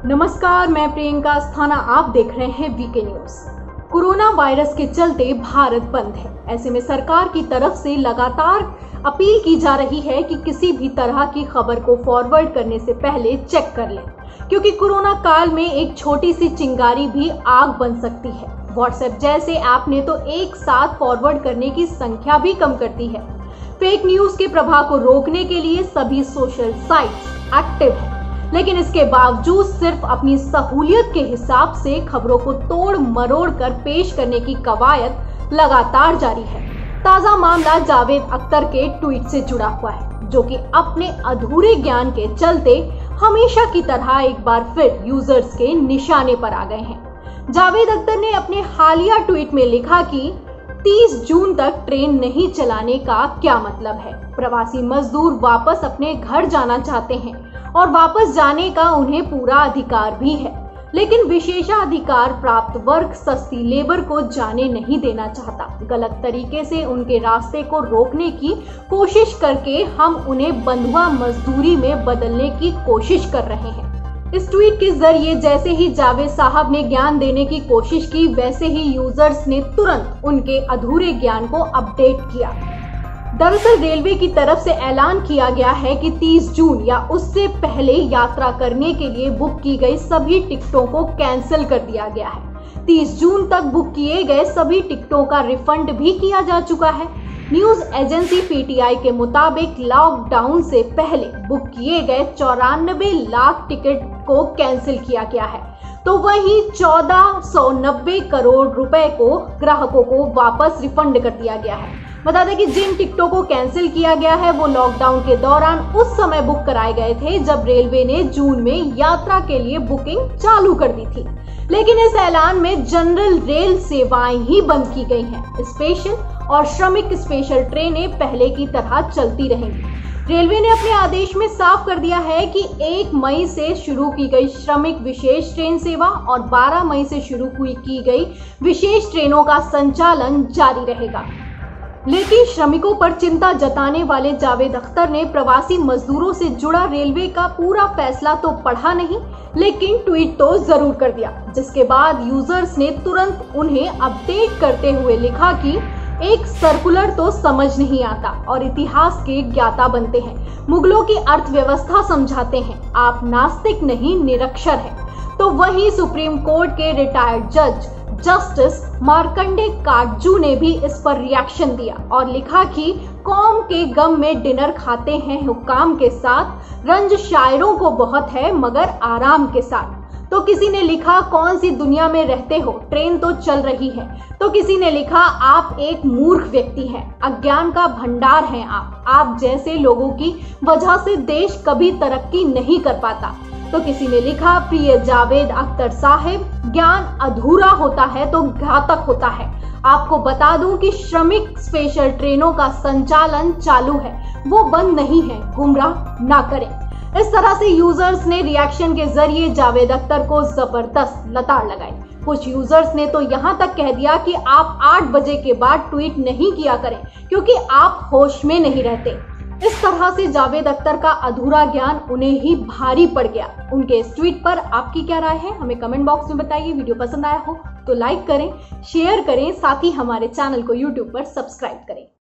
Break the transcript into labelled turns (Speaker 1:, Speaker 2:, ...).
Speaker 1: नमस्कार, मैं प्रियंका अस्थाना, आप देख रहे हैं वीके न्यूज। कोरोना वायरस के चलते भारत बंद है। ऐसे में सरकार की तरफ से लगातार अपील की जा रही है कि किसी भी तरह की खबर को फॉरवर्ड करने से पहले चेक कर लें, क्योंकि कोरोना काल में एक छोटी सी चिंगारी भी आग बन सकती है। व्हाट्सएप जैसे ऐप ने तो एक साथ फॉरवर्ड करने की संख्या भी कम कर दी है। फेक न्यूज के प्रभाव को रोकने के लिए सभी सोशल साइट्स एक्टिव है, लेकिन इसके बावजूद सिर्फ अपनी सहूलियत के हिसाब से खबरों को तोड़ मरोड़ कर पेश करने की कवायद लगातार जारी है। ताजा मामला जावेद अख्तर के ट्वीट से जुड़ा हुआ है, जो कि अपने अधूरे ज्ञान के चलते हमेशा की तरह एक बार फिर यूजर्स के निशाने पर आ गए हैं। जावेद अख्तर ने अपने हालिया ट्वीट में लिखा कि 30 जून तक ट्रेन नहीं चलाने का क्या मतलब है। प्रवासी मजदूर वापस अपने घर जाना चाहते हैं और वापस जाने का उन्हें पूरा अधिकार भी है, लेकिन विशेषाधिकार प्राप्त वर्ग सस्ती लेबर को जाने नहीं देना चाहता। गलत तरीके से उनके रास्ते को रोकने की कोशिश करके हम उन्हें बंधुआ मजदूरी में बदलने की कोशिश कर रहे हैं। इस ट्वीट के जरिए जैसे ही जावेद साहब ने ज्ञान देने की कोशिश की, वैसे ही यूजर्स ने तुरंत उनके अधूरे ज्ञान को अपडेट किया। दरअसल रेलवे की तरफ से ऐलान किया गया है कि 30 जून या उससे पहले यात्रा करने के लिए बुक की गई सभी टिकटों को कैंसिल कर दिया गया है। 30 जून तक बुक किए गए सभी टिकटों का रिफंड भी किया जा चुका है। न्यूज एजेंसी पीटीआई के मुताबिक लॉकडाउन से पहले बुक किए गए 94 लाख टिकट को कैंसिल किया गया है, तो वहीं 1490 करोड़ रुपए को ग्राहकों को वापस रिफंड कर दिया गया है। बता दें कि जिन टिकटों को कैंसिल किया गया है वो लॉकडाउन के दौरान उस समय बुक कराए गए थे जब रेलवे ने जून में यात्रा के लिए बुकिंग चालू कर दी थी, लेकिन इस ऐलान में जनरल रेल सेवाएं ही बंद की गई हैं। स्पेशल और श्रमिक स्पेशल ट्रेनें पहले की तरह चलती रहेंगी। रेलवे ने अपने आदेश में साफ कर दिया है कि 1 मई से शुरू की गई श्रमिक विशेष ट्रेन सेवा और 12 मई से शुरू की गई विशेष ट्रेनों का संचालन जारी रहेगा। लेकिन श्रमिकों पर चिंता जताने वाले जावेद अख्तर ने प्रवासी मजदूरों से जुड़ा रेलवे का पूरा फैसला तो पढ़ा नहीं, लेकिन ट्वीट तो जरूर कर दिया, जिसके बाद यूजर्स ने तुरंत उन्हें अपडेट करते हुए लिखा कि एक सर्कुलर तो समझ नहीं आता और इतिहास के ज्ञाता बनते हैं, मुगलों की अर्थव्यवस्था समझाते हैं, आप नास्तिक नहीं निरक्षर हैं। तो वहीं सुप्रीम कोर्ट के रिटायर्ड जज जस्टिस मार्कंडे काटजू ने भी इस पर रिएक्शन दिया और लिखा कि कौम के गम में डिनर खाते हैं हुक्काम के साथ, रंज शायरों को बहुत है मगर आराम के साथ। तो किसी ने लिखा कौन सी दुनिया में रहते हो, ट्रेन तो चल रही है। तो किसी ने लिखा आप एक मूर्ख व्यक्ति हैं, अज्ञान का भंडार हैं आप जैसे लोगों की वजह से देश कभी तरक्की नहीं कर पाता। तो किसी ने लिखा प्रिय जावेद अख्तर साहब, ज्ञान अधूरा होता है तो घातक होता है। आपको बता दूं कि श्रमिक स्पेशल ट्रेनों का संचालन चालू है, वो बंद नहीं है, गुमराह ना करें। इस तरह से यूजर्स ने रिएक्शन के जरिए जावेद अख्तर को जबरदस्त लताड़ लगाई। कुछ यूजर्स ने तो यहाँ तक कह दिया कि आप 8 बजे के बाद ट्वीट नहीं किया करें क्योंकि आप होश में नहीं रहते। इस तरह से जावेद अख्तर का अधूरा ज्ञान उन्हें ही भारी पड़ गया। उनके इस ट्वीट पर आपकी क्या राय है, हमें कमेंट बॉक्स में बताइए। वीडियो पसंद आया हो तो लाइक करें, शेयर करें, साथ ही हमारे चैनल को यूट्यूब पर सब्सक्राइब करें।